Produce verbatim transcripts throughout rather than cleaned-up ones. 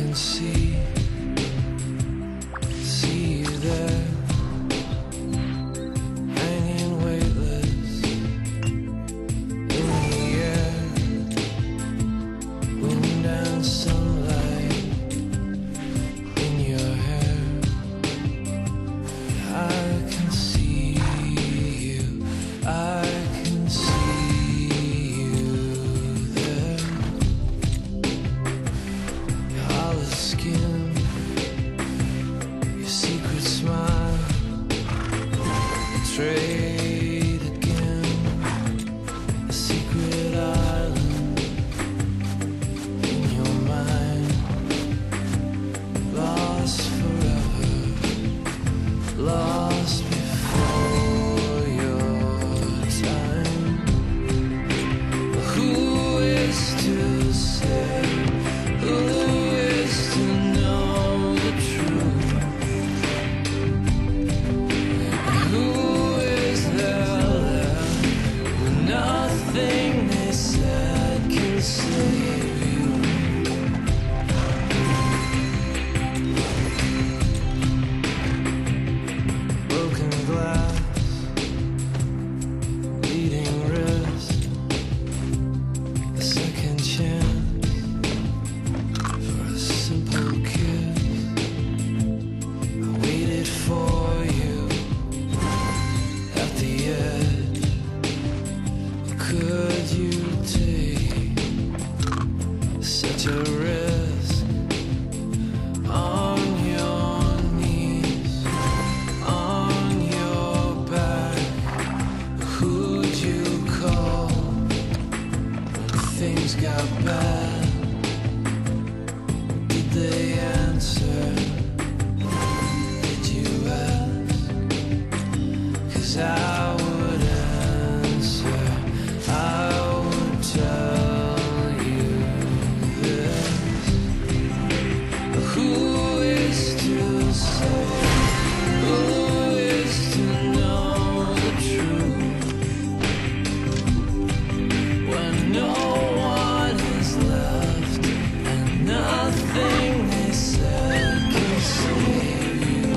can see, see you there, hanging weightless in the air, wind and sunlight in your hair. I can see you, I can see you there. Your olive skin, your secret smile, betrayed again, a secret island in your mind, lost forever, lost before your time. But who is to say, who is to know the truth? And who is there left when nothing they said can save you? Broken glass, bleeding wrist, a second chance for a simple kiss. I waited for you at the edge. Could you take such a risk on your knees, on your back? Who'd you call when things got bad? Did they answer? Did you ask? 'Cause I would answer, I would tell you this. But who is to say, who is to know the truth? When no one is left and nothing they said can save you.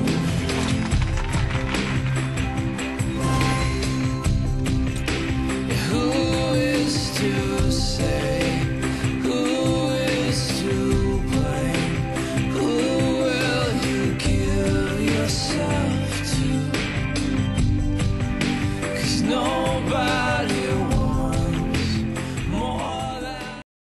Who is to say, who is to blame? Who will you give yourself to? 'Cause nobody